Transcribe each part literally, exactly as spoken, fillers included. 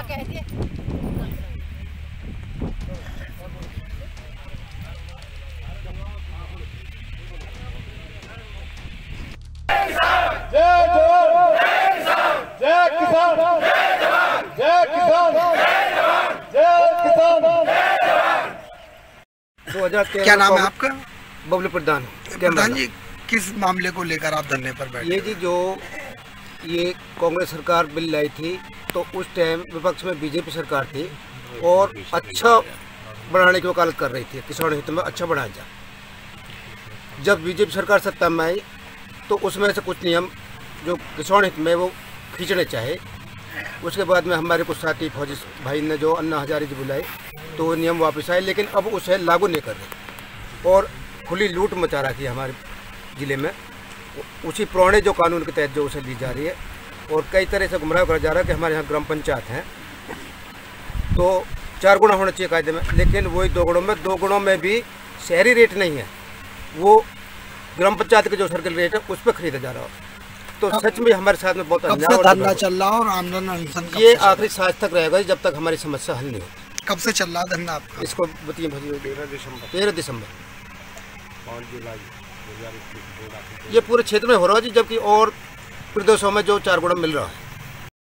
क्या नाम है आपका? बबलू प्रधान। प्रधान जी, किस मामले को लेकर आप धरने पर बैठे? ये जी जो ये कांग्रेस सरकार बिल लाई थी तो उस टाइम विपक्ष में बीजेपी सरकार थी और अच्छा बढ़ाने की वकालत कर रही थी, किसान हित में अच्छा बढ़ाया जाए। जब बीजेपी सरकार सत्ता में आई तो उसमें से कुछ नियम जो किसान हित में वो खींचने चाहे। उसके बाद में हमारे कुछ साथी फौजी भाई ने जो अन्ना हजारे जी बुलाए तो वो नियम वापस आए, लेकिन अब उसे लागू नहीं कर रहे और खुली लूट मचा रखी है हमारे ज़िले में। उसी पुराने जो कानून के तहत जो उसे दी जा रही है और कई तरह से गुमराह करा जा रहा है कि हमारे यहाँ ग्राम पंचायत हैं तो चार गुना होना चाहिए कायदे में, लेकिन वही दो गुणों में दो गुणों में भी शहरी रेट नहीं है, वो ग्राम पंचायत के जो सर्कल रेट है उस पर खरीदा जा रहा है। तो सच में हमारे साथ में बहुत अन्याय धरना चल रहा है और आंदोलन अनशन ये आखिरी सांस तक रहेगा जब तक हमारी समस्या हल नहीं होगी। कब से चल रहा है धरना आपका? इसको बताइए भाई। तेरह दिसंबर तेरह दिसंबर पाँच जुलाई ये पूरे क्षेत्र में हो रहा है जी, जबकि और प्रदेशों में जो चार गुना मिल रहा है।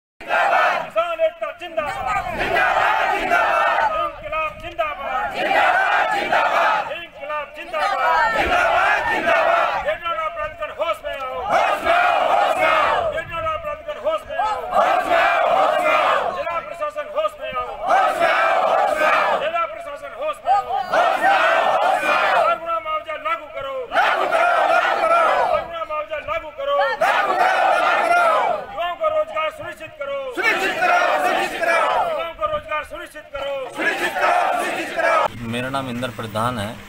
मेरा नाम इंदर प्रधान है।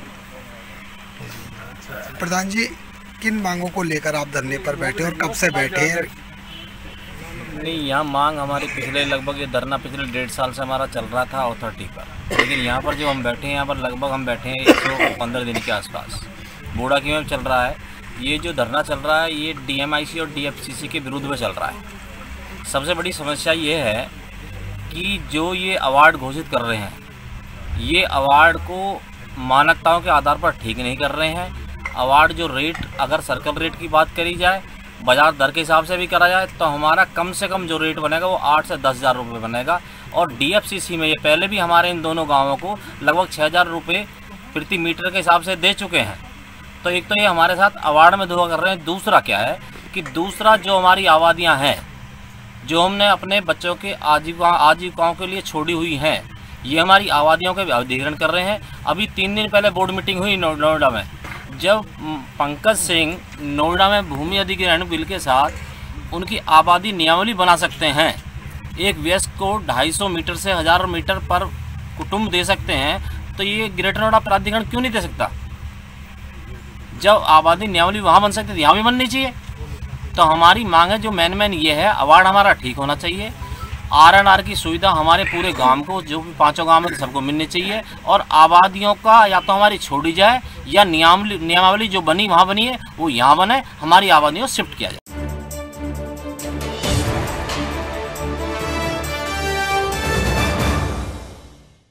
प्रधान जी, किन मांगों को लेकर आप धरने पर बैठे और कब से बैठे हैं? नहीं, यहाँ मांग हमारी पिछले लगभग ये धरना पिछले डेढ़ साल से हमारा चल रहा था अथॉरिटी पर, लेकिन यहाँ पर जो हम बैठे हैं यहाँ पर लगभग हम बैठे हैं एक सौ पंद्रह दिन के आसपास। बूढ़ा क्यों चल रहा है? ये जो धरना चल रहा है ये डी एम आई सी और डी एफ सी सी के विरुद्ध में चल रहा है। सबसे बड़ी समस्या ये है कि जो ये अवार्ड घोषित कर रहे हैं ये अवार्ड को मानकताओं के आधार पर ठीक नहीं कर रहे हैं। अवार्ड जो रेट, अगर सर्कल रेट की बात करी जाए, बाजार दर के हिसाब से भी करा जाए तो हमारा कम से कम जो रेट बनेगा वो आठ से दस हज़ार रुपये बनेगा। और डी एफ सी सी में ये पहले भी हमारे इन दोनों गांवों को लगभग छः हज़ार रुपये प्रति मीटर के हिसाब से दे चुके हैं। तो एक तो ये हमारे साथ अवार्ड में धोखा कर रहे हैं। दूसरा क्या है कि दूसरा जो हमारी आबादियाँ हैं जो हमने अपने बच्चों के आजीविका आजीविकाओं के लिए छोड़ी हुई हैं, ये हमारी आबादियों के अधिग्रहण कर रहे हैं। अभी तीन दिन पहले बोर्ड मीटिंग हुई नोएडा में, जब पंकज सिंह नोएडा में भूमि अधिग्रहण बिल के साथ उनकी आबादी नियमावली बना सकते हैं, एक वयस्क को ढाई सौ मीटर से हज़ार मीटर पर कुटुंब दे सकते हैं, तो ये ग्रेटर नोएडा प्राधिकरण क्यों नहीं दे सकता? जब आबादी नियमावली वहाँ बन सकती है यहाँ भी बननी चाहिए। तो हमारी मांग है जो मेन मेन ये है, अवार्ड हमारा ठीक होना चाहिए, आर एन आर की सुविधा हमारे पूरे गांव को, जो भी पांचों गांव में सबको मिलनी चाहिए, और आबादियों का या तो हमारी छोड़ी जाए या नियमावली नियमावली जो बनी वहाँ बनी है वो यहाँ बने, हमारी आबादियों शिफ्ट किया जाए।